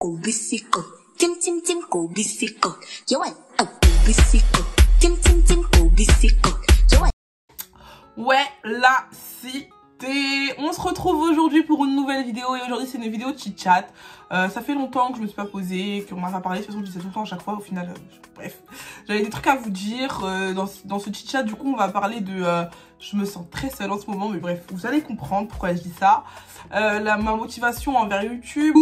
고비시고 찜찜찜 고비시고 좋아 고비시고 찜찜찜 고비시고 좋아. Ouais, la cité. On se retrouve aujourd'hui pour une nouvelle vidéo et aujourd'hui c'est une vidéo chit-chat. Ça fait longtemps que je me suis pas posée, qu'on m'a pas parlé, de toute façon je disais tout le temps à chaque fois, au final, bref. J'avais des trucs à vous dire dans ce chit-chat, du coup on va parler de... je me sens très seule en ce moment, mais bref, vous allez comprendre pourquoi je dis ça. Ma motivation envers YouTube.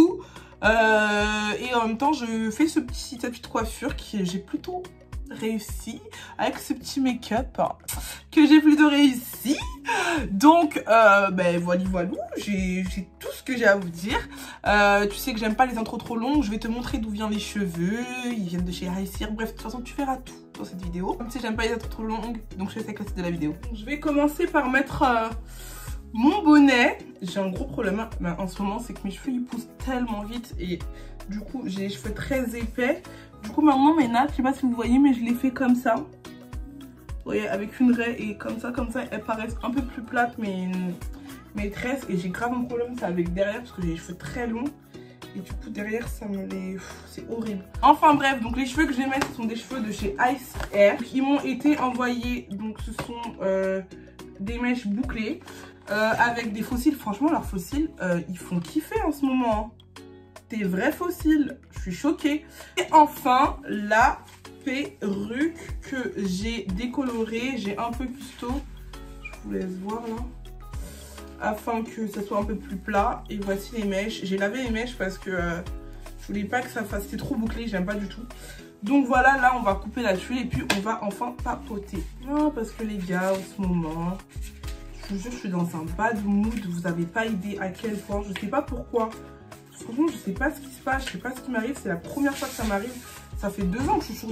Et en même temps je fais cette petite coiffure qui j'ai plutôt réussi avec ce petit make-up que j'ai plutôt réussi. Donc ben voilà, j'ai tout ce que j'ai à vous dire. Tu sais que j'aime pas les intros trop longues. Je vais te montrer d'où viennent les cheveux. Ils viennent de chez Aesir. Bref, de toute façon tu verras tout dans cette vidéo. Comme si j'aime pas les intros trop longues, donc je fais la suite de la vidéo. Je vais commencer par mettre mon bonnet. J'ai un gros problème en ce moment, c'est que mes cheveux ils poussent tellement vite et du coup j'ai les cheveux très épais. Du coup maintenant mes nattes, je sais pas si vous voyez, mais je les fais comme ça. Vous voyez, avec une raie et comme ça elles paraissent un peu plus plates mes tresses. Et j'ai grave un problème, c'est avec derrière parce que j'ai les cheveux très longs. Et du coup derrière ça me les... c'est horrible. Enfin bref, donc les cheveux que je vais mettre ce sont des cheveux de chez Aesir. Ils m'ont été envoyés, donc ce sont des mèches bouclées. Avec des fossiles, franchement leurs fossiles ils font kiffer en ce moment. Des vrais fossiles, je suis choquée. Et enfin la perruque que j'ai décolorée, j'ai un peu custo, je vous laisse voir là, afin que ça soit un peu plus plat. Et voici les mèches, j'ai lavé les mèches parce que je voulais pas que ça fasse, c'était trop bouclé, j'aime pas du tout. Donc voilà, là on va couper là-dessus et puis on va enfin papoter. Non, parce que les gars en ce moment, je vous jure, je suis dans un bad mood. Vous n'avez pas idée à quel point. Je sais pas pourquoi. Franchement, je sais pas ce qui se passe. Je sais pas ce qui m'arrive. C'est la première fois que ça m'arrive. Ça fait 2 ans que je suis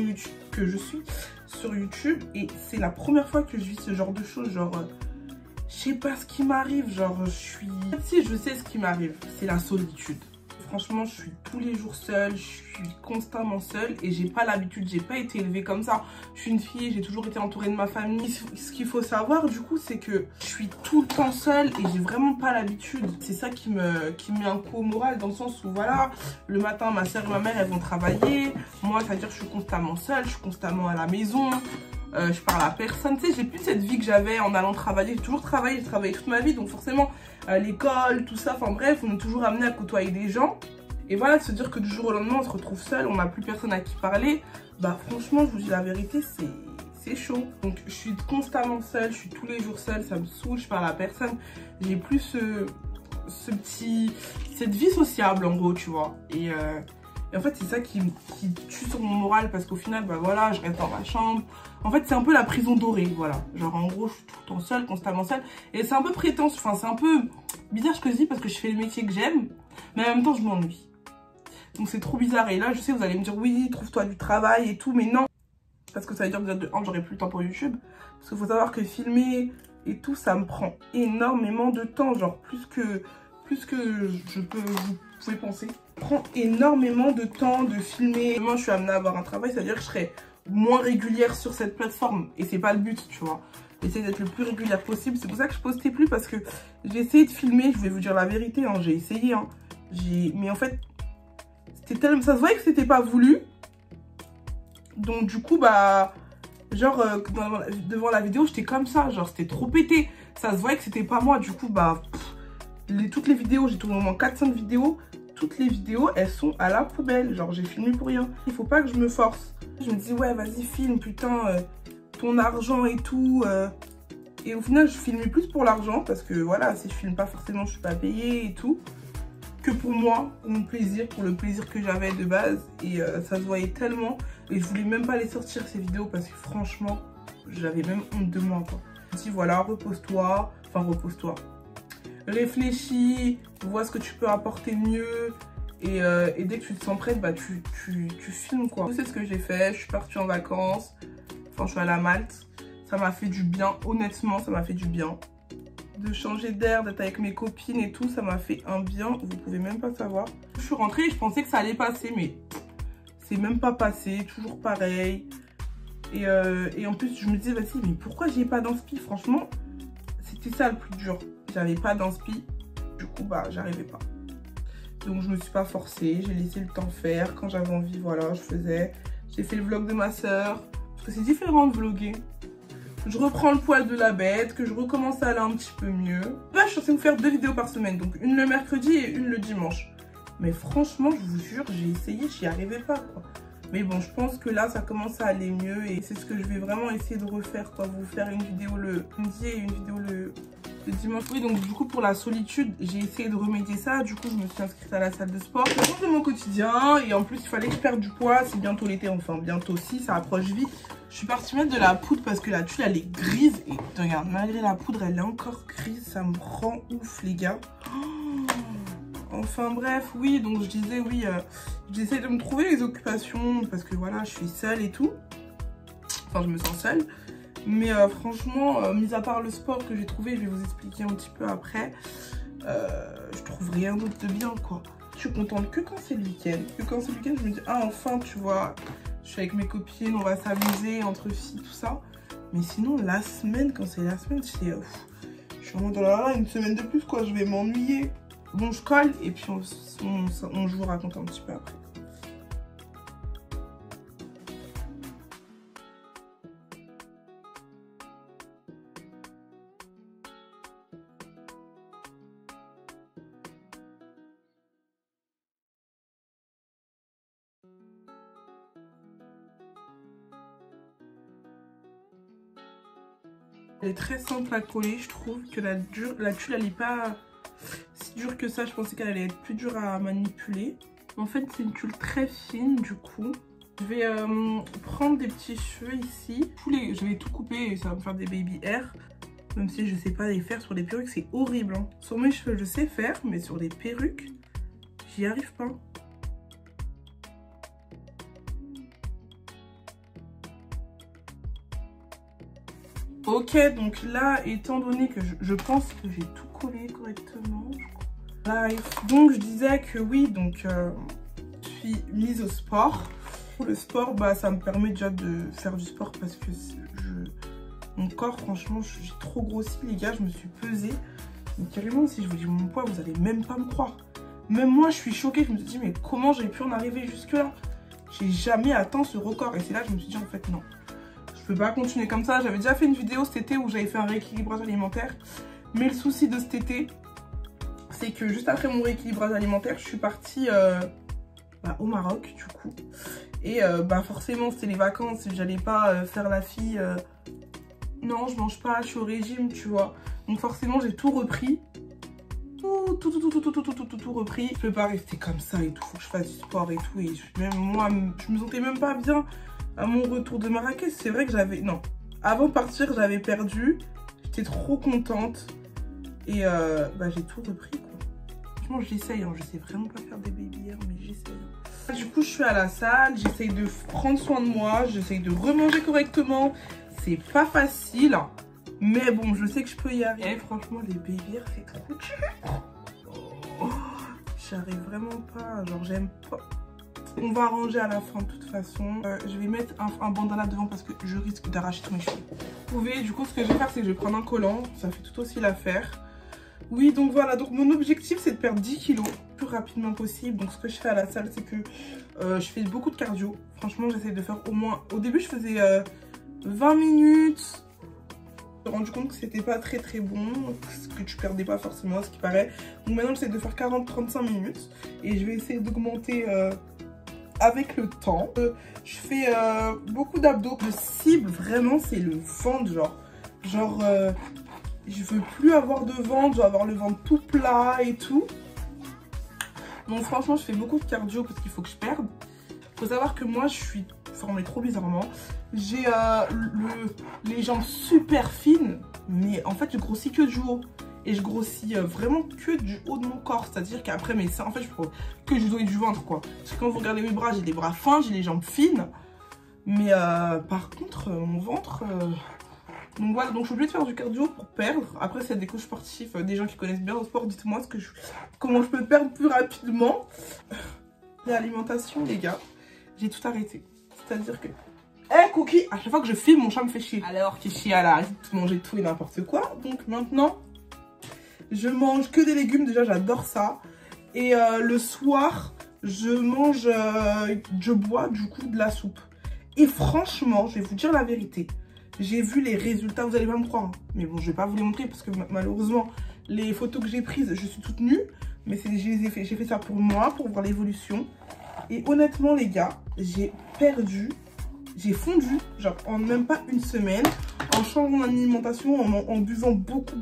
sur YouTube. Et c'est la première fois que je vis ce genre de choses. Genre, je sais pas ce qui m'arrive. Genre, je suis... Si, je sais ce qui m'arrive. C'est la solitude. Franchement, je suis tous les jours seule, je suis constamment seule et j'ai pas l'habitude, j'ai pas été élevée comme ça. Je suis une fille, j'ai toujours été entourée de ma famille. Ce qu'il faut savoir du coup, c'est que je suis tout le temps seule et j'ai vraiment pas l'habitude. C'est ça qui me met un coup au moral, dans le sens où voilà, le matin ma soeur et ma mère elles vont travailler. Moi, c'est-à-dire que je suis constamment seule, je suis constamment à la maison. Je parle à personne, tu sais, j'ai plus cette vie que j'avais en allant travailler. J'ai toujours travaillé, j'ai travaillé toute ma vie, donc forcément l'école, tout ça, enfin bref, on est toujours amené à côtoyer des gens. Et voilà, de se dire que du jour au lendemain on se retrouve seul, on n'a plus personne à qui parler, bah franchement je vous dis la vérité, c'est chaud. Donc je suis constamment seule, je suis tous les jours seule, ça me saoule, je parle à personne. J'ai plus cette vie sociable en gros, tu vois. Et en fait, c'est ça qui tue sur mon moral parce qu'au final, bah voilà, je reste dans ma chambre. En fait, c'est un peu la prison dorée, voilà. Genre, en gros, je suis tout le temps seule, constamment seule. Et c'est un peu prétentieux, enfin, c'est un peu bizarre ce que je dis parce que je fais le métier que j'aime, mais en même temps, je m'ennuie. Donc, c'est trop bizarre. Et là, je sais, vous allez me dire, oui, trouve-toi du travail et tout, mais non. Parce que ça veut dire que j'aurai plus le temps pour YouTube. Parce qu'il faut savoir que filmer et tout, ça me prend énormément de temps. Genre, plus que vous pouvez penser. Ça prend énormément de temps de filmer. Moi, je suis amenée à avoir un travail, c'est-à-dire que je serai moins régulière sur cette plateforme. Et c'est pas le but, tu vois. J'essaie d'être le plus régulière possible. C'est pour ça que je postais plus, parce que j'ai essayé de filmer. Je vais vous dire la vérité, hein, j'ai essayé. Hein. Mais en fait, c'était tellement... ça se voyait que c'était pas voulu. Donc du coup, bah... genre, devant la vidéo, j'étais comme ça. Genre, c'était trop pété. Ça se voyait que c'était pas moi. Du coup, bah... toutes les vidéos, j'ai tourné au moins 4-5 vidéos. Toutes les vidéos, elles sont à la poubelle. Genre, j'ai filmé pour rien. Il faut pas que je me force. Je me dis, ouais, vas-y, filme, putain, ton argent et tout. Et au final, je filmais plus pour l'argent. Parce que, voilà, si je filme pas, forcément, je suis pas payée et tout. Que pour moi, pour mon plaisir, pour le plaisir que j'avais de base. Et ça se voyait tellement. Et je voulais même pas les sortir, ces vidéos, parce que franchement, j'avais même honte de moi, quoi. Je me dis, voilà, repose-toi. Enfin, repose-toi. Réfléchis, vois ce que tu peux apporter mieux et dès que tu te sens prête, bah tu filmes quoi. C'est ce que j'ai fait, je suis partie en vacances, enfin je suis allée à Malte, ça m'a fait du bien, honnêtement ça m'a fait du bien. De changer d'air, d'être avec mes copines et tout, ça m'a fait un bien, vous pouvez même pas savoir. Je suis rentrée et je pensais que ça allait passer mais c'est même pas passé, toujours pareil. Et en plus je me disais, vas-y mais pourquoi j'ai pas d'inspi, franchement c'était ça le plus dur. J'avais pas d'inspi, du coup bah j'arrivais pas. Donc je me suis pas forcée, j'ai laissé le temps faire. Quand j'avais envie, voilà, je faisais. J'ai fait le vlog de ma soeur. Parce que c'est différent de vlogger. Je reprends le poil de la bête, que je recommence à aller un petit peu mieux. Là, je suis censée vous faire 2 vidéos par semaine. Donc une le mercredi et une le dimanche. Mais franchement, je vous jure, j'ai essayé, j'y arrivais pas, quoi. Mais bon, je pense que là, ça commence à aller mieux. Et c'est ce que je vais vraiment essayer de refaire, quoi. Vous faire une vidéo le lundi et une vidéo le dimanche. Oui, donc du coup, pour la solitude, j'ai essayé de remédier ça. Du coup, je me suis inscrite à la salle de sport. Ça change de mon quotidien. Et en plus, il fallait que je perde du poids. C'est bientôt l'été, enfin bientôt aussi, ça approche vite. Je suis partie mettre de la poudre parce que la tuile, elle est grise. Et regarde, malgré la poudre, elle est encore grise. Ça me rend ouf, les gars. Enfin bref, oui, donc je disais, oui, j'essaie de me trouver les occupations parce que voilà, je suis seule et tout. Enfin, je me sens seule. Mais franchement, mis à part le sport que j'ai trouvé, je vais vous expliquer un petit peu après, je trouve rien d'autre de bien, quoi. Je suis contente que quand c'est le week-end. Que quand c'est le week-end, je me dis, ah, enfin, tu vois, je suis avec mes copines, on va s'amuser entre filles, tout ça. Mais sinon, la semaine, quand c'est la semaine, c'est... je suis vraiment dans la une semaine de plus, quoi, je vais m'ennuyer. Bon, je colle et puis je vous raconte un petit peu après. Elle est très simple à coller, je trouve que la tuile elle est pas si dure que ça. Je pensais qu'elle allait être plus dure à manipuler. En fait, c'est une tuile très fine du coup. Je vais prendre des petits cheveux ici. Je vais tout couper et ça va me faire des baby hair. Même si je sais pas les faire sur les perruques, c'est horrible. Hein. Sur mes cheveux, je sais faire, mais sur les perruques, j'y arrive pas. Ok, donc là, étant donné que je pense que j'ai tout collé correctement, donc je disais que oui, donc je suis mise au sport. Pour le sport, bah, ça me permet déjà de faire du sport parce que mon corps, franchement, j'ai trop grossi, les gars, je me suis pesée. Donc carrément, si je vous dis mon poids, vous allez même pas me croire. Même moi, je suis choquée, je me suis dit, mais comment j'ai pu en arriver jusque là? J'ai jamais atteint ce record. Et c'est là que je me suis dit, en fait, non. Je peux pas continuer comme ça. J'avais déjà fait une vidéo cet été où j'avais fait un rééquilibrage alimentaire. Mais le souci de cet été, c'est que juste après mon rééquilibrage alimentaire, je suis partie au Maroc du coup. Et forcément, c'était les vacances. J'allais pas faire la fille. Non, je mange pas, je suis au régime, tu vois. Donc forcément, j'ai tout repris. Tout repris. Je peux pas rester comme ça et tout. Faut que je fasse du sport et tout. Et même moi, je me sentais même pas bien. À mon retour de Marrakech, c'est vrai que j'avais... Non, avant de partir, j'avais perdu. J'étais trop contente. Et j'ai tout repris, quoi. Franchement, j'essaye. Hein. Je sais vraiment pas faire des baby hair, mais j'essaye. Du coup, je suis à la salle. J'essaye de prendre soin de moi. J'essaye de remanger correctement. C'est pas facile. Mais bon, je sais que je peux y arriver. Et franchement, les baby hair, c'est trop dur. J'arrive vraiment pas. Genre, j'aime pas... On va arranger à la fin de toute façon. Je vais mettre un bandana devant parce que je risque d'arracher tous mes cheveux. Vous pouvez, du coup, ce que je vais faire, c'est que je vais prendre un collant. Ça fait tout aussi l'affaire. Oui, donc voilà. Donc mon objectif, c'est de perdre 10 kilos le plus rapidement possible. Donc ce que je fais à la salle, c'est que je fais beaucoup de cardio. Franchement, j'essaie de faire au moins... Au début, je faisais 20 minutes. Je me suis rendu compte que c'était pas très bon. Que tu perdais pas forcément, à ce qui paraît. Donc maintenant, j'essaie de faire 40-35 minutes. Et je vais essayer d'augmenter... avec le temps. Je fais beaucoup d'abdos. Le cible vraiment c'est le ventre, genre je veux plus avoir de ventre, je veux avoir le ventre tout plat et tout. Donc franchement je fais beaucoup de cardio parce qu'il faut que je perde. Faut savoir que moi je suis formée trop bizarrement. J'ai les jambes super fines, mais en fait je grossis que du haut. Et je grossis vraiment que du haut de mon corps. C'est-à-dire qu'après mes seins, en fait, je prends que du dos et du ventre, quoi. Parce que quand vous regardez mes bras, j'ai des bras fins, j'ai les jambes fines. Mais par contre, mon ventre... Donc voilà, donc je suis obligée de faire du cardio pour perdre. Après, s'il y a des coachs sportifs, des gens qui connaissent bien le sport, dites-moi comment je peux perdre plus rapidement. L'alimentation, les gars, j'ai tout arrêté. C'est-à-dire que... Cookie, à chaque fois que je filme, mon chat me fait chier. Alors, Kishi, elle arrête de manger tout et n'importe quoi. Donc maintenant... Je mange que des légumes, déjà j'adore ça. Et le soir, je bois du coup de la soupe. Et franchement, je vais vous dire la vérité. J'ai vu les résultats, vous allez pas me croire. Hein. Mais bon, je vais pas vous les montrer parce que malheureusement, les photos que j'ai prises, je suis toute nue. Mais j'ai fait ça pour moi, pour voir l'évolution. Et honnêtement, les gars, j'ai fondu, genre en même pas une semaine, en changeant d'alimentation, en buvant beaucoup.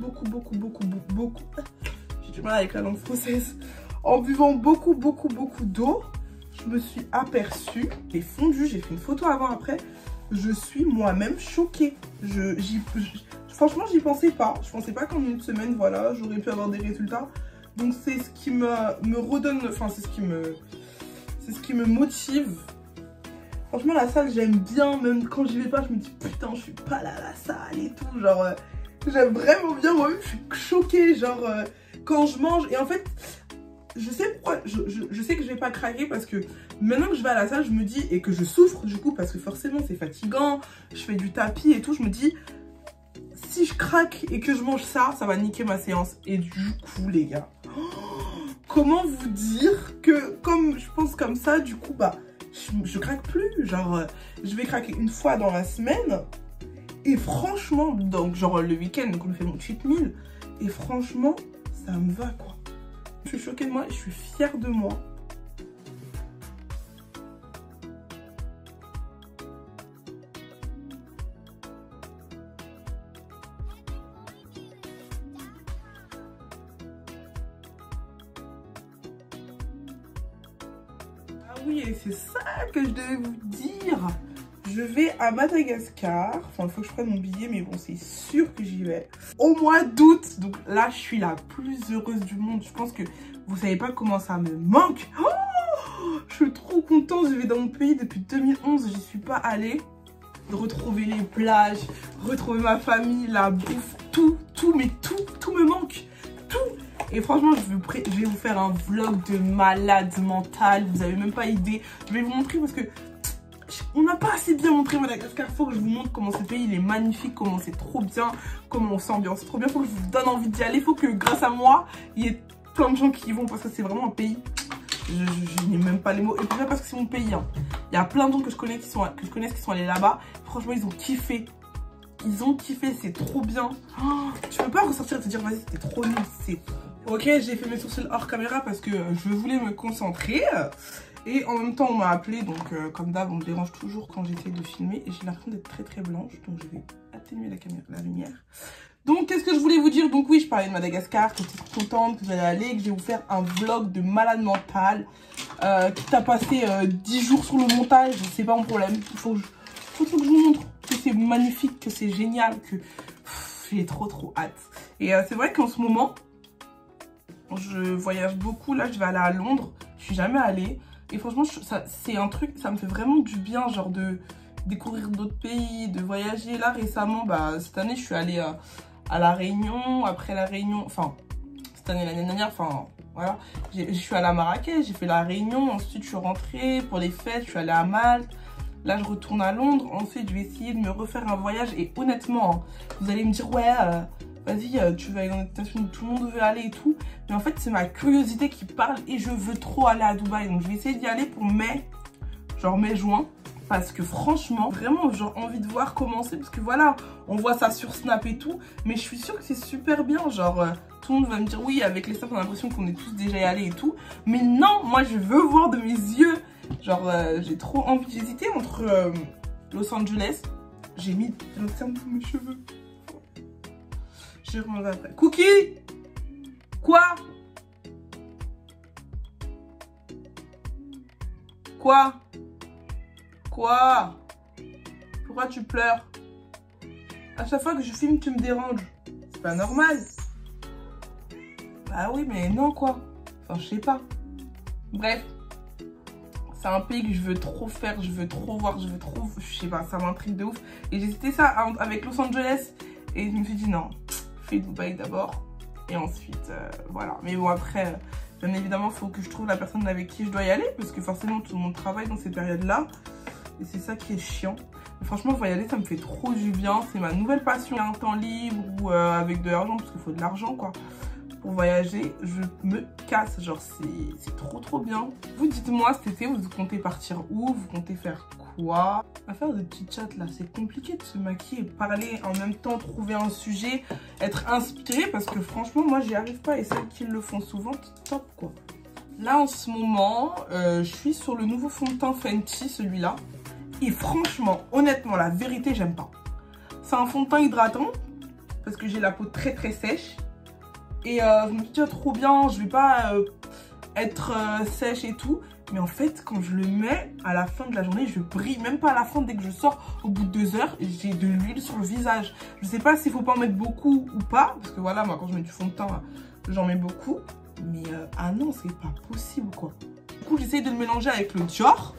J'ai du mal avec la langue française. En buvant beaucoup d'eau, je me suis aperçue, j'ai fondu, j'ai fait une photo avant-après. Je suis moi-même choquée. Franchement, j'y pensais pas. Je pensais pas qu'en une semaine, voilà, j'aurais pu avoir des résultats. Donc c'est ce qui me redonne, enfin c'est ce qui me motive. Franchement, la salle, j'aime bien. Même quand j'y vais pas, je me dis putain, je suis pas là à la salle et tout. Genre, j'aime vraiment bien. Moi-même, je suis choquée. Genre, quand je mange. Et en fait, je sais pourquoi. Je sais que je vais pas craquer parce que maintenant que je vais à la salle, je me dis. Et que je souffre du coup, parce que forcément, c'est fatigant. Je fais du tapis et tout. Je me dis, si je craque et que je mange ça, ça va niquer ma séance. Et du coup, les gars, comment vous dire que, comme je pense comme ça, du coup, bah. Je craque plus, genre je vais craquer une fois dans la semaine et franchement, donc genre le week-end, donc on me fait mon cheat meal et franchement ça me va quoi. Je suis choquée de moi et je suis fière de moi. Oui, et c'est ça que je devais vous dire. Je vais à Madagascar. Enfin, il faut que je prenne mon billet, mais bon, c'est sûr que j'y vais. Au mois d'août. Donc là, je suis la plus heureuse du monde. Je pense que vous savez pas comment ça me manque. Oh, je suis trop contente. Je vais dans mon pays depuis 2011. J'y suis pas allée. De retrouver les plages, retrouver ma famille, la bouffe, tout me manque. Tout. Et franchement, je vais vous faire un vlog de malade mental. Vous avez même pas idée. Je vais vous montrer parce que on n'a pas assez bien montré Madagascar. Faut que je vous montre comment ce pays il est magnifique, comment c'est trop bien, comment on s'ambiance trop bien. Faut que je vous donne envie d'y aller. Faut que grâce à moi, il y ait plein de gens qui y vont parce que c'est vraiment un pays. Je n'ai même pas les mots. Et puis parce que c'est mon pays. Hein. Il y a plein de gens que je connais qui sont allés là-bas. Franchement, ils ont kiffé. Ils ont kiffé, c'est trop bien. Oh, tu peux pas ressortir et te dire vas-y, c'était trop nul. C'est ok, j'ai fait mes sourcils hors caméra parce que je voulais me concentrer. Et en même temps, on m'a appelé. Donc, comme d'hab, on me dérange toujours quand j'essaie de filmer. Et j'ai l'impression d'être très blanche. Donc, je vais atténuer la lumière. Donc, qu'est-ce que je voulais vous dire? Donc, oui, je parlais de Madagascar, que j'étais trop contente, que j'allais aller, que je vais vous faire un vlog de malade mental. Quitte à passer 10 jours sur le montage, c'est pas mon problème. Il faut que je vous montre que c'est magnifique, que c'est génial, que j'ai trop hâte. Et c'est vrai qu'en ce moment, je voyage beaucoup. Là, je vais aller à Londres. Je suis jamais allée. Et franchement, c'est un truc, ça me fait vraiment du bien, genre de découvrir d'autres pays, de voyager. Là, récemment, bah, cette année, je suis allée à La Réunion. Après La Réunion, enfin, cette année, l'année dernière, enfin, voilà. Je suis allée à Marrakech, j'ai fait La Réunion. Ensuite, je suis rentrée pour les fêtes, je suis allée à Malte. Là, je retourne à Londres. Ensuite, je vais essayer de me refaire un voyage. Et honnêtement, hein, vous allez me dire, ouais, vas-y, tu vas aller dans une destination où tout le monde veut aller et tout. Mais en fait, c'est ma curiosité qui parle et je veux trop aller à Dubaï. Donc, je vais essayer d'y aller pour mai-juin. Parce que franchement, vraiment, j'ai envie de voir comment c'est. Parce que voilà, on voit ça sur Snap et tout. Mais je suis sûre que c'est super bien. Genre, tout le monde va me dire, oui, avec les Snap, on a l'impression qu'on est tous déjà allés et tout. Mais non, moi, je veux voir de mes yeux. Genre, j'ai trop envie. J'ai hésité entre Los Angeles. J'ai mis le terme pour mes cheveux. J'ai remonté après. Cookie! Quoi? Quoi? Quoi? Pourquoi tu pleures? À chaque fois que je filme, tu me déranges. C'est pas normal. Bah oui, mais non, quoi. Enfin, je sais pas. Bref. C'est un pays que je veux trop faire, je veux trop voir, je sais pas, ça m'intrigue de ouf. Et j'ai hésité ça avec Los Angeles. Et je me suis dit non, fais Dubaï d'abord. Et ensuite, voilà. Mais bon, après, bien évidemment, il faut que je trouve la personne avec qui je dois y aller. Parce que forcément, tout le monde travaille dans ces périodes-là. Et c'est ça qui est chiant. Mais franchement, voyager, ça me fait trop du bien. C'est ma nouvelle passion. Un temps libre ou avec de l'argent, parce qu'il faut de l'argent, quoi. pour voyager, je me casse. Genre, c'est trop bien. Vous dites-moi cet été, vous comptez partir où? Vous comptez faire quoi? Affaire de petit chat là, c'est compliqué de se maquiller, parler en même temps, trouver un sujet, être inspiré, parce que franchement, moi, j'y arrive pas. Et celles qui le font souvent, top quoi. Là, en ce moment, je suis sur le nouveau fond de teint Fenty, celui-là. Et franchement, honnêtement, la vérité, j'aime pas. C'est un fond de teint hydratant, parce que j'ai la peau très sèche. Et je me dis, trop bien, je vais pas être sèche et tout. Mais en fait, quand je le mets, à la fin de la journée, je brille. Même pas à la fin, dès que je sors, au bout de 2 heures, j'ai de l'huile sur le visage. Je sais pas s'il faut pas en mettre beaucoup ou pas. Parce que voilà, moi, quand je mets du fond de teint, j'en mets beaucoup. Mais ah non, c'est pas possible, quoi. Du coup, j'essaye de le mélanger avec le Dior.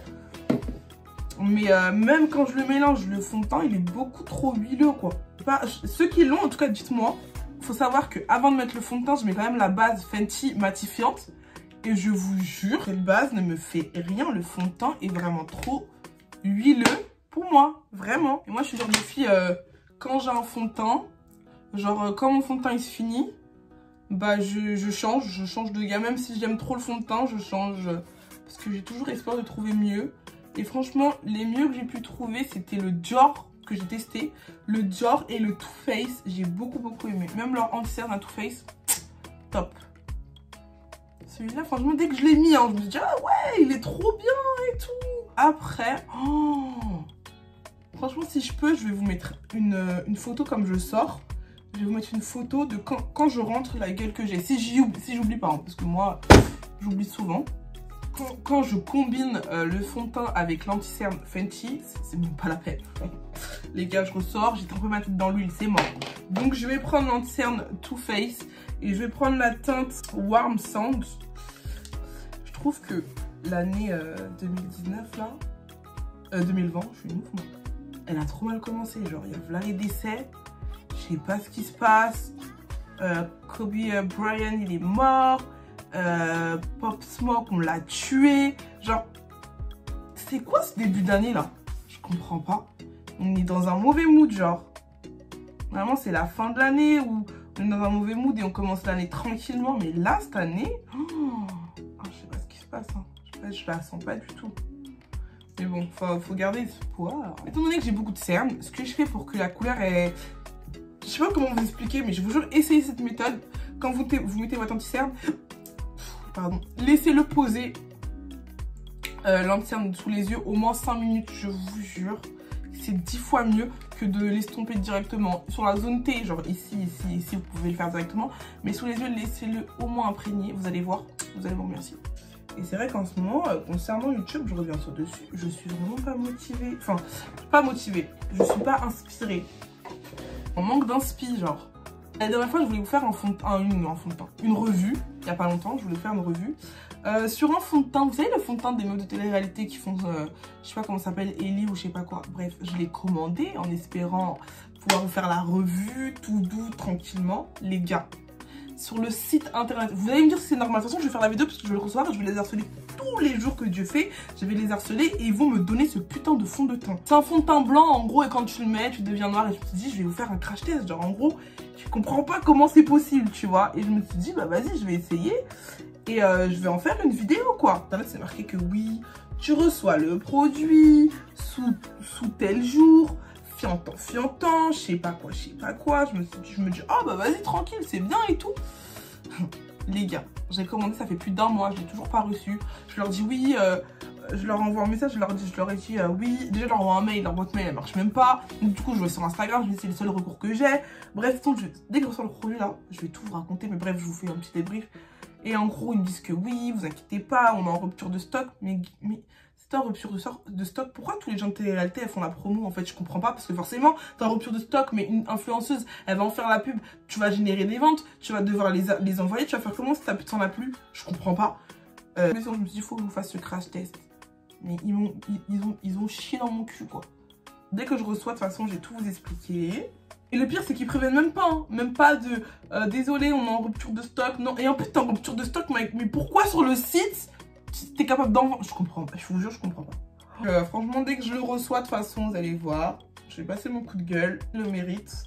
Mais même quand je le mélange, le fond de teint, il est beaucoup trop huileux, quoi. Ceux qui l'ont, en tout cas, dites-moi. Il faut savoir qu'avant de mettre le fond de teint, je mets quand même la base Fenty matifiante. Et je vous jure, cette base ne me fait rien. Le fond de teint est vraiment trop huileux pour moi. Vraiment. Et moi, je suis genre de fille, quand j'ai un fond de teint, genre quand mon fond de teint il se finit, bah je change de gamme. Même si j'aime trop le fond de teint, je change. Parce que j'ai toujours espoir de trouver mieux. Et franchement, les mieux que j'ai pu trouver, c'était le Dior que j'ai testé. Le Dior et le Too Faced, j'ai beaucoup aimé. Même leur anti-cerne à Too Faced, top. Celui-là, franchement, dès que je l'ai mis, hein, je me suis dit, ah ouais, il est trop bien et tout. Après, franchement, si je peux, je vais vous mettre une photo comme je sors. Je vais vous mettre une photo de quand je rentre, la gueule que j'ai. Si j'oublie pas, hein, parce que moi, j'oublie souvent. Quand je combine le fond de teint avec l'anti-cerne Fenty, c'est même pas la peine. Les gars, je ressors, j'ai trempé ma tête dans l'huile, c'est mort. Donc je vais prendre l'anti-cerne Too Faced et je vais prendre la teinte Warm Sand. Je trouve que l'année 2019 là, 2020, je suis une ouf moi. Elle a trop mal commencé, genre il y a là les décès, je sais pas ce qui se passe. Kobe Bryant il est mort. Pop Smoke on l'a tué, genre c'est quoi ce début d'année là? Je comprends pas, on est dans un mauvais mood, genre vraiment c'est la fin de l'année où on est dans un mauvais mood et on commence l'année tranquillement, mais là cette année je sais pas ce qui se passe, hein. Je la sens pas du tout, mais bon faut garder espoir. Étant donné que j'ai beaucoup de cernes, ce que je fais pour que la couleur est, je sais pas comment vous expliquer, mais je vous jure, essayez cette méthode. Quand vous mettez votre anti-cerne, pardon, laissez-le poser l'anti-cerne sous les yeux au moins 5 minutes, je vous jure. C'est 10 fois mieux que de l'estomper directement. Sur la zone T, genre ici, vous pouvez le faire directement. Mais sous les yeux, laissez-le au moins imprégné. Vous allez voir, vous allez me remercier. Et c'est vrai qu'en ce moment, concernant YouTube, je reviens sur dessus. Je suis vraiment pas motivée. Enfin, pas motivée. Je suis pas inspirée. On manque d'inspi, genre. La dernière fois, je voulais vous faire une revue. Il n'y a pas longtemps, je voulais faire une revue. Sur un fond de teint, vous savez le fond de teint des meufs de télé-réalité qui font, je sais pas comment ça s'appelle, Ellie ou je sais pas quoi. Bref, je l'ai commandé en espérant pouvoir vous faire la revue, tout doux, tranquillement. Les gars, sur le site internet, vous allez me dire si c'est normal. De toute façon, je vais faire la vidéo parce que je vais le recevoir et je vais les harceler tous les jours que Dieu fait. Je vais les harceler et ils vont me donner ce putain de fond de teint. C'est un fond de teint blanc en gros et quand tu le mets, tu deviens noir et je me suis dit, je vais vous faire un crash test. Genre en gros, je comprends pas comment c'est possible, tu vois. Et je me suis dit, bah vas-y, je vais essayer. Et je vais en faire une vidéo, quoi. Internet, c'est marqué que oui, tu reçois le produit sous tel jour, fiantant, je sais pas quoi. Je me dis, oh bah vas-y, tranquille, c'est bien et tout. Les gars, j'ai commandé, ça fait plus d'1 mois, je l'ai toujours pas reçu. Je leur dis oui, je leur envoie un message, je leur ai dit oui. Déjà, je leur envoie un mail, leur boîte mail, elle marche même pas. Donc, du coup, je vais sur Instagram, je me dis c'est le seul recours que j'ai. Bref, donc, dès que je reçois le produit là, je vais tout vous raconter, mais bref, je vous fais un petit débrief. Et en gros, ils me disent que oui, vous inquiétez pas, on est en rupture de stock. Mais c'est en rupture de stock. Pourquoi tous les gens de télé-réalité, elles font la promo? En fait, je comprends pas. Parce que forcément, t'es en rupture de stock, mais une influenceuse, elle va en faire la pub. Tu vas générer des ventes, tu vas devoir les envoyer. Tu vas faire comment si t'en as plus? Je comprends pas. Je me suis dit, il faut que je vous fasse ce crash test. Mais ils ont chié dans mon cul, quoi. Dès que je reçois, de toute façon, je vais tout vous expliquer. Et le pire, c'est qu'ils préviennent même pas, hein. Même pas de désolé, on est en rupture de stock. Non, et en plus, t'es en rupture de stock, mec. Mais pourquoi sur le site, t'es capable d'en vendre? Je comprends pas, je vous jure, je comprends pas. Franchement, dès que je le reçois, de toute façon, vous allez voir, je vais passer mon coup de gueule, je le mérite.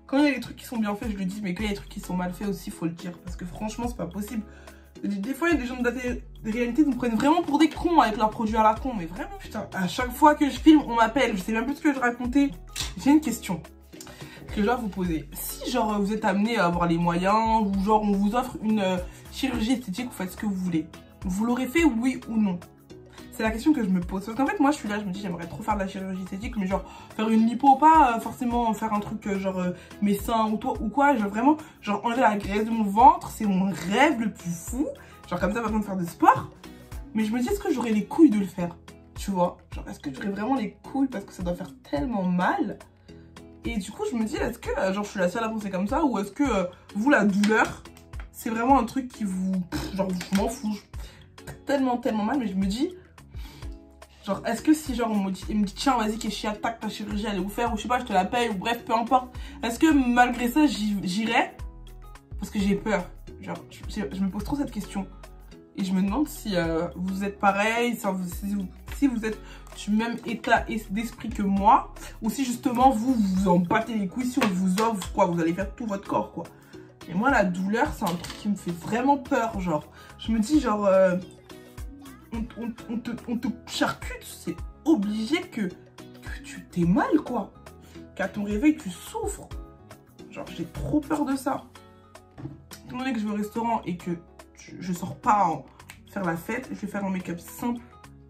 Quand il y a des trucs qui sont bien faits, je le dis, mais quand il y a des trucs qui sont mal faits aussi, il faut le dire. Parce que franchement, c'est pas possible. Des fois, il y a des gens de la réalité qui nous prennent vraiment pour des cons avec leurs produits à la con. Mais vraiment, putain, à chaque fois que je filme, on m'appelle. Je sais même plus ce que je racontais. J'ai une question que je dois vous poser. Si, genre, vous êtes amené à avoir les moyens, ou genre, on vous offre une chirurgie esthétique, vous faites ce que vous voulez. Vous l'aurez fait, oui ou non? C'est la question que je me pose. Parce qu'en fait, moi, je suis là, je me dis, j'aimerais trop faire de la chirurgie esthétique, mais genre, faire une lipo, pas forcément faire un truc genre mes seins ou quoi. Genre, vraiment, genre, enlever la graisse de mon ventre, c'est mon rêve le plus fou. Genre, comme ça, pas besoin de faire de sport. Mais je me dis, est-ce que j'aurais les couilles de le faire? Tu vois? Genre, est-ce que j'aurais vraiment les couilles parce que ça doit faire tellement mal? Et du coup, je me dis, est-ce que, genre, je suis la seule à penser comme ça? Ou est-ce que, vous, la douleur, c'est vraiment un truc qui vous... genre, je m'en fous. Tellement mal, mais je me dis... genre, est-ce que si, genre, il me dit, tiens, vas-y, Keshi, attaque ta chirurgie, allez vous faire, ou je sais pas, je te la paye, ou bref, peu importe. Est-ce que, malgré ça, j'irai? Parce que j'ai peur. Genre, je me pose trop cette question. Et je me demande si vous êtes pareil, si vous êtes du même état d'esprit que moi, ou si justement vous vous en battez les couilles, si on vous offre, quoi, vous allez faire tout votre corps, quoi. Et moi, la douleur, c'est un truc qui me fait vraiment peur, genre. Je me dis, genre, on te charcute, c'est obligé que tu t'es mal, quoi. Qu'à ton réveil, tu souffres. Genre, j'ai trop peur de ça. Étant donné que je vais au restaurant et que je sors pas faire la fête, je vais faire un make-up simple.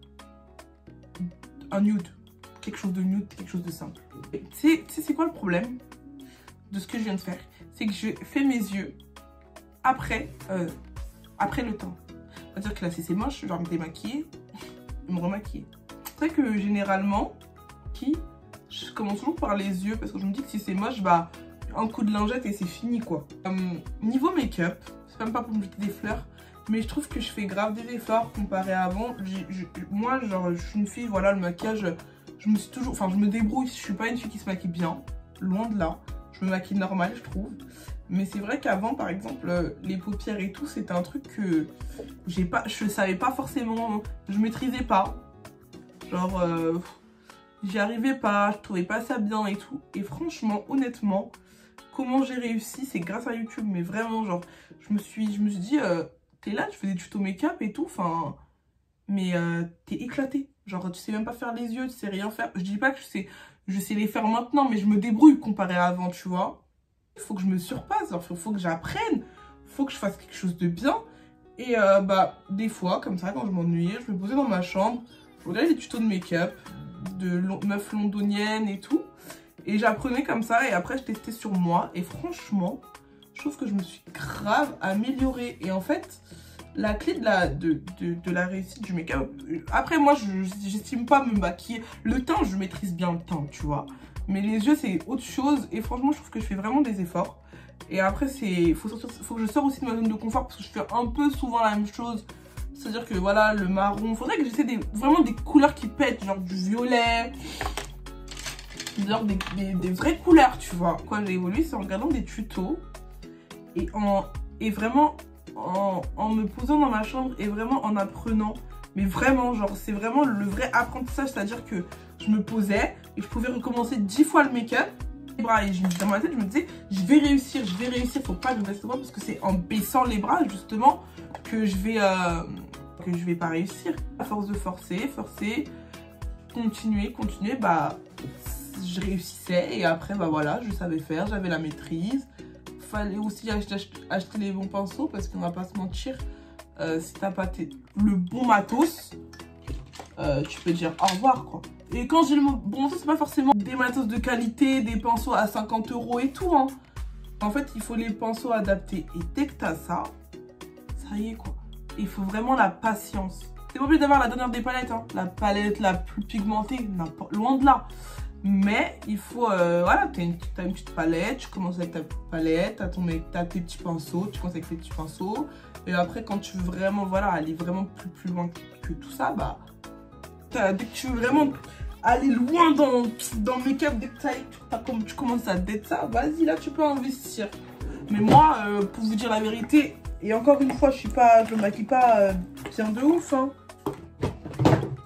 Un nude. Quelque chose de nude, quelque chose de simple. Tu sais, c'est quoi le problème de ce que je viens de faire? C'est que je fais mes yeux après le temps. C'est-à-dire que là, si c'est moche, je vais me démaquiller et me remaquiller. C'est vrai que généralement, je commence toujours par les yeux parce que je me dis que si c'est moche, bah, un coup de lingette et c'est fini, quoi. Niveau make-up, c'est même pas pour me jeter des fleurs, mais je trouve que je fais grave des efforts comparé à avant. Moi, genre, je suis une fille, voilà, le maquillage, je me suis toujours... enfin, je me débrouille, je suis pas une fille qui se maquille bien, loin de là. Je me maquille normal, je trouve. Mais c'est vrai qu'avant, par exemple, les paupières et tout, c'était un truc que je savais pas forcément, je maîtrisais pas. Genre, j'y arrivais pas, je trouvais pas ça bien et tout. Et franchement, honnêtement, comment j'ai réussi, c'est grâce à YouTube. Mais vraiment, genre, je me suis dit, t'es là, tu fais des tutos make-up et tout, enfin, mais t'es éclaté. Genre, tu sais même pas faire les yeux, tu sais rien faire. Je dis pas que je sais les faire maintenant, mais je me débrouille comparé à avant, tu vois. Il faut que je me surpasse, il faut que j'apprenne, il faut que je fasse quelque chose de bien. Et bah, des fois, comme ça, quand je m'ennuyais, je me posais dans ma chambre, je regardais des tutos de make-up, de meufs londoniennes et tout. Et j'apprenais comme ça, et après, je testais sur moi. Et franchement, je trouve que je me suis grave améliorée. Et en fait, la clé de la réussite du make-up... Après, moi, j'estime pas me maquiller. Le teint, je maîtrise bien le teint, tu vois. Mais les yeux, c'est autre chose. Et franchement, je trouve que je fais vraiment des efforts. Et après, faut que je sors aussi de ma zone de confort parce que je fais un peu souvent la même chose. C'est-à-dire que voilà, le marron. Faudrait que j'essaie vraiment des couleurs qui pètent. Genre du violet. Genre des vraies couleurs, tu vois. Quoi, j'ai évolué, c'est en regardant des tutos. Et vraiment en me posant dans ma chambre et vraiment en apprenant. Mais vraiment, genre, c'est vraiment le vrai apprentissage. C'est-à-dire que je me posais et je pouvais recommencer 10 fois le make-up. Et dans ma tête, je me disais, je vais réussir, faut pas que je baisse le bras parce que c'est en baissant les bras, justement, que je vais pas réussir. À force de forcer, continuer, bah, je réussissais et après, bah voilà, je savais faire, j'avais la maîtrise. Fallait aussi acheter les bons pinceaux parce qu'on va pas se mentir, si t'as pas le bon matos, tu peux dire au revoir, quoi. Et quand j'ai le bon matos, c'est pas forcément des matos de qualité, des pinceaux à 50 € et tout, hein. En fait, il faut les pinceaux adaptés. Et dès que t'as ça, ça y est, quoi. Il faut vraiment la patience. C'est pas obligé d'avoir la dernière des palettes, hein. La palette la plus pigmentée, loin de là. Mais il faut, voilà, t'as une petite palette, tu commences avec ta palette, t'as tes petits pinceaux, tu commences avec tes petits pinceaux. Et après, quand tu veux vraiment, voilà, aller vraiment plus loin que tout ça, bah, dès que tu veux vraiment aller loin dans le make-up, dès que tu commences à date ça, vas-y, là, tu peux investir. Mais moi, pour vous dire la vérité, et encore une fois, je me maquille pas bien de ouf, hein.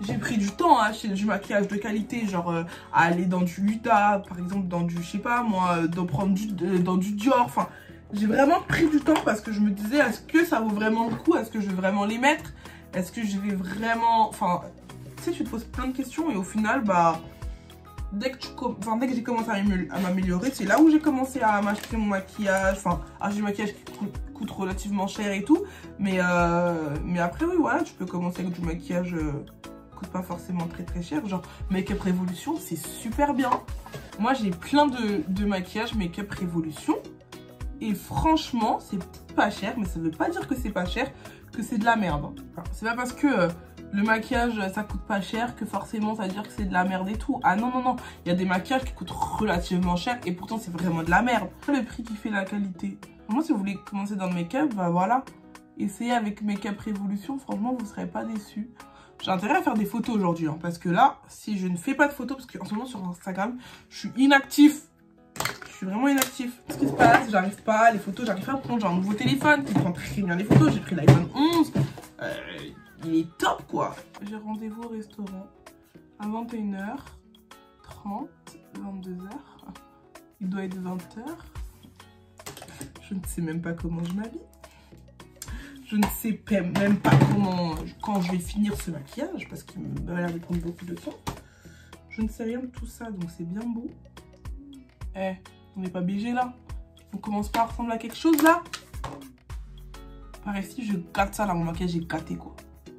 J'ai pris du temps à acheter du maquillage de qualité, genre à aller dans du Huda, par exemple, dans du, je sais pas moi, dans du Dior. Enfin, j'ai vraiment pris du temps parce que je me disais, est-ce que ça vaut vraiment le coup? Est-ce que je vais vraiment les mettre? Est-ce que je vais vraiment... Enfin, tu sais, tu te poses plein de questions et au final, bah... Dès que j'ai commencé à m'améliorer, c'est là où j'ai commencé à m'acheter mon maquillage. Enfin, acheter du maquillage qui coûte relativement cher et tout. Mais après, oui, voilà, tu peux commencer avec du maquillage coûte pas forcément très cher. Genre, Make-up Révolution, c'est super bien. Moi, j'ai plein de maquillage Make-up Révolution. Et franchement, c'est pas cher. Mais ça veut pas dire que c'est pas cher, que c'est de la merde. Enfin, c'est pas parce que... le maquillage, ça coûte pas cher que forcément ça veut dire que c'est de la merde et tout. Ah non, non, non. Il y a des maquillages qui coûtent relativement cher et pourtant c'est vraiment de la merde. Le prix qui fait la qualité. Moi, si vous voulez commencer dans le make-up, bah voilà. Essayez avec Make-up Révolution. Franchement, vous serez pas déçus. J'ai intérêt à faire des photos aujourd'hui. Hein, parce que là, si je ne fais pas de photos, parce qu'en ce moment sur Instagram, je suis inactif. Je suis vraiment inactif. Ce qui se passe, j'arrive pas. Les photos, j'arrive pas à prendre. J'ai un nouveau téléphone qui prend très bien les photos. J'ai pris l'iPhone 11. Il est top quoi. J'ai rendez-vous au restaurant à 21h30, 22h. Il doit être 20h. Je ne sais même pas comment je m'habille. Je ne sais même pas quand je vais finir ce maquillage parce qu'il m'a l'air de prendre beaucoup de temps. Je ne sais rien de tout ça donc c'est bien beau. Eh, on n'est pas BG là. On commence pas à ressembler à quelque chose là. Par ici, je gâte ça là, mon maquillage est gâté quoi.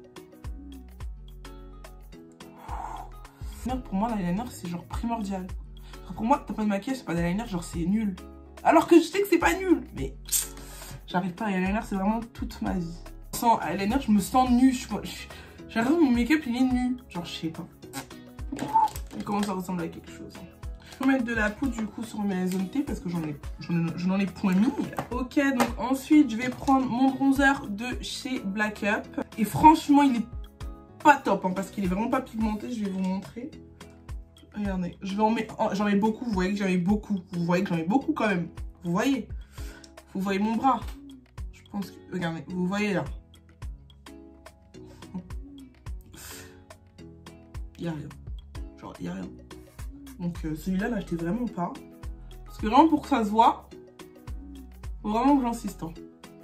Pour moi, l'eyeliner, c'est genre primordial. Genre, pour moi, t'as pas de maquillage, c'est pas d'eyeliner, genre c'est nul. Alors que je sais que c'est pas nul, mais j'arrive pas. Eyeliner, c'est vraiment toute ma vie. Sans eyeliner, je me sens nue. J'ai l'impression que mon make-up, il est nu. Genre, je sais pas. Il commence à ressembler à quelque chose. Je vais mettre de la poudre du coup sur mes zones T parce que je n'en ai point mis. Ok, donc ensuite, je vais prendre mon bronzer de chez Black Up. Et franchement, il est pas top hein, parce qu'il est vraiment pas pigmenté. Je vais vous montrer. Regardez, j'en mets beaucoup. Vous voyez que j'en mets beaucoup. Vous voyez que j'en mets beaucoup quand même. Vous voyez mon bras. Je pense que regardez, vous voyez là. Il y a rien. Genre il y a rien. Donc celui-là, l'acheter vraiment pas. Parce que vraiment pour que ça se voit, faut vraiment que j'insiste. Hein.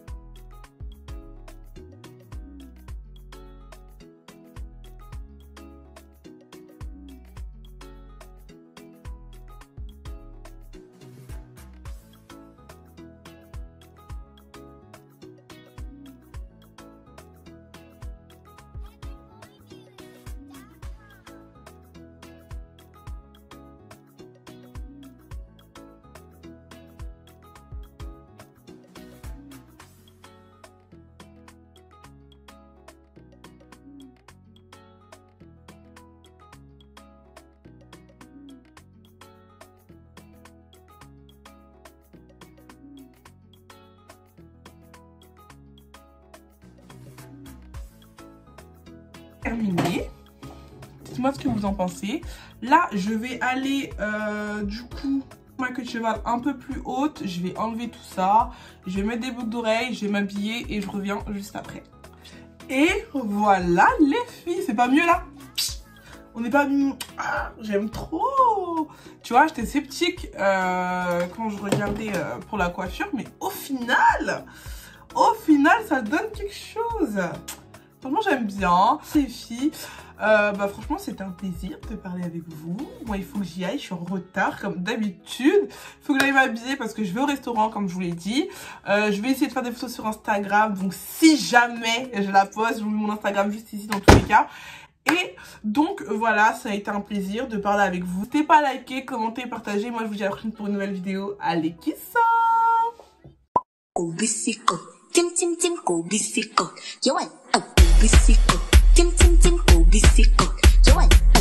Terminé. Dites-moi ce que vous en pensez. Là, je vais aller du coup ma queue de cheval un peu plus haute. Je vais enlever tout ça. Je vais mettre des boucles d'oreilles. Je vais m'habiller et je reviens juste après. Et voilà les filles. C'est pas mieux là? On n'est pas... Ah, j'aime trop. Tu vois, j'étais sceptique quand je regardais pour la coiffure. Mais au final, ça donne quelque chose. Franchement, j'aime bien. Les filles, bah, franchement, c'était un plaisir de parler avec vous. Moi, il faut que j'y aille. Je suis en retard, comme d'habitude. Il faut que j'aille m'habiller parce que je vais au restaurant, comme je vous l'ai dit. Je vais essayer de faire des photos sur Instagram. Donc, si jamais je la poste, je vous mets mon Instagram juste ici dans tous les cas. Et donc, voilà, ça a été un plaisir de parler avec vous. N'hésitez pas à liker, commenter, partager. Moi, je vous dis à la prochaine pour une nouvelle vidéo. Allez, qui ça? 찜찜찜 고비스꽃 요원 고비스꽃 찜찜찜 고비스꽃 요원